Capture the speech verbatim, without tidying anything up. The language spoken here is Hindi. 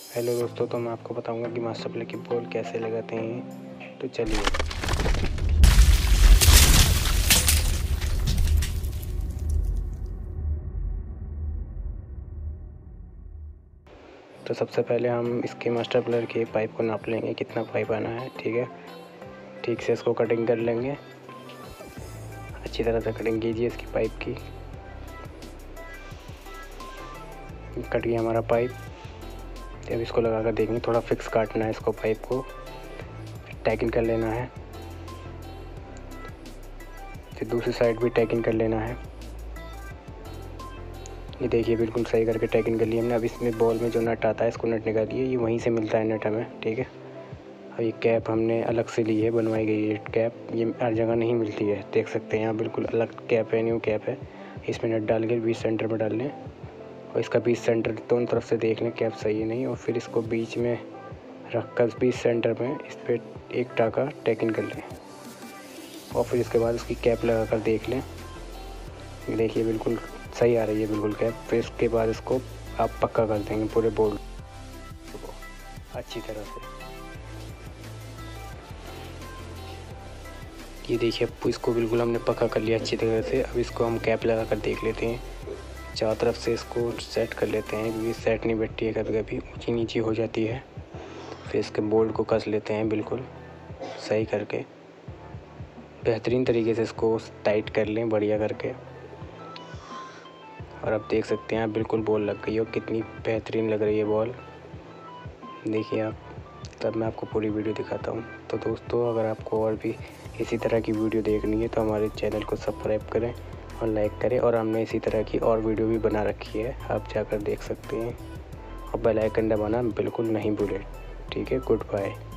हेलो दोस्तों, तो मैं आपको बताऊंगा कि मास्टर प्ले की बॉल कैसे लगाते हैं। तो चलिए। तो सबसे पहले हम इसके मास्टर प्लेयर के पाइप को नाप लेंगे, कितना पाइप आना है। ठीक है, ठीक से इसको कटिंग कर लेंगे। अच्छी तरह से कटिंग कीजिए इसकी पाइप की। कट गया हमारा पाइप। अब इसको लगा कर देखेंगे, थोड़ा फिक्स काटना है इसको, पाइप को टैकिंग कर लेना है। फिर दूसरी साइड भी टैकिंग कर लेना है। ये देखिए, बिल्कुल सही करके टैकिंग कर लिया हमने। अब इसमें बॉल में जो नट आता है, इसको नट निकालिए, ये वहीं से मिलता है नट हमें। ठीक है, अब ये कैप हमने अलग से ली है, बनवाई गई है कैप। ये हर जगह नहीं मिलती है, देख सकते हैं यहाँ बिल्कुल अलग कैप है, न्यू कैप है। इसमें नट डाल के बीच सेंटर में डाल लें और इसका बीच सेंटर दोनों तरफ से देख लें कैप सही है नहीं, और फिर इसको बीच में रख कर बीच सेंटर में इस पर एक टाका टैकिंग कर लें और फिर इसके बाद इसकी कैप लगा कर देख लें। देखिए बिल्कुल सही आ रही है बिल्कुल कैप। फिर इसके बाद इसको आप पक्का कर देंगे पूरे बोर्ड को अच्छी तरह से। ये देखिए, अब इसको बिल्कुल हमने पक्का कर लिया अच्छी तरह से। अब इसको हम कैप लगा कर देख लेते हैं, चारों तरफ से इसको सेट कर लेते हैं, क्योंकि सेट नहीं बैठती है, कभी कभी ऊंची नीची हो जाती है। फिर इसके बोल्ट को कस लेते हैं बिल्कुल सही करके, बेहतरीन तरीके से इसको टाइट कर लें बढ़िया करके। और अब देख सकते हैं आप बिल्कुल बॉल लग गई है और कितनी बेहतरीन लग रही है बॉल। देखिए आप, तब मैं आपको पूरी वीडियो दिखाता हूँ। तो दोस्तों, अगर आपको और भी इसी तरह की वीडियो देखनी है तो हमारे चैनल को सब्सक्राइब करें और लाइक करें, और हमने इसी तरह की और वीडियो भी बना रखी है, आप जाकर देख सकते हैं। और बेल आइकन दबाना बिल्कुल नहीं भूलें। ठीक है, गुड बाय।